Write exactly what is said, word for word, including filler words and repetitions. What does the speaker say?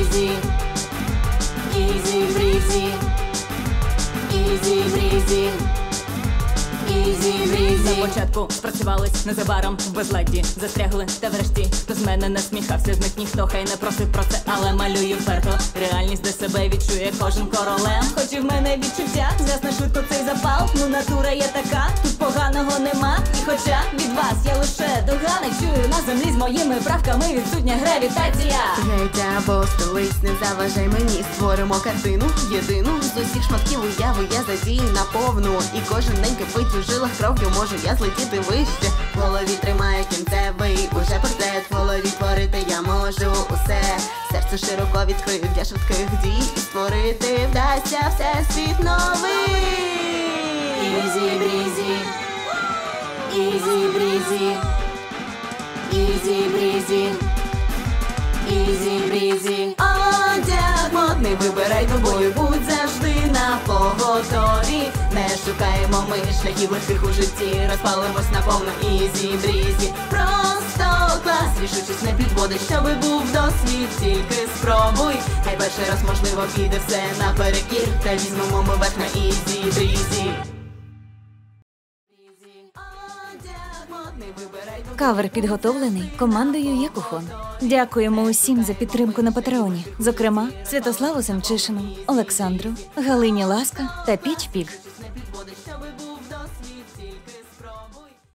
брізі, ізі брізі, ізі брізі, ізі брізі. На початку спрацювались, незабаром в безладді застрягли, та врешті хто з мене насміхався, з них ніхто хай не просив про це, але малюю вперто реальність, де себе відчує кожен королем. Хоч і в мене відчуття, згасне швидко цей запал, ну натура є така, тут поганого нема. І хоча від вас я лише догани чую, на землі з моїми правками відсутня гравітація. Геть або столиць, не заважай мені, створимо картину єдину. З усіх шматків уяви я задію наповну, і кожен день кипить у жилах кров'ю, можу я злетіти вище. В голові тримаю кінцевий уже портрет, в голові творити я можу усе. Серце широко відкрив для швидких дій, і створити вдасться всесвіт новий. Ізі брізі, ізі брізі, ізі брізі, ізі брізі. Одяг модний вибирай тобою, будь завжди на поготові. Не шукаємо ми шляхів легких у житті, розпалимось наповно, ізі брізі. Просто клас, рішучись не підводить, щоби був досвід, тільки спробуй. Хай перший раз можливо піде все наперекір, та візьмемо ми верх на ізі брізі. Кавер підготовлений командою Якухон. Дякуємо усім за підтримку на Патреоні. Зокрема, Святославу Семчишину, Олександру, Галині Ласка та Піч Пік.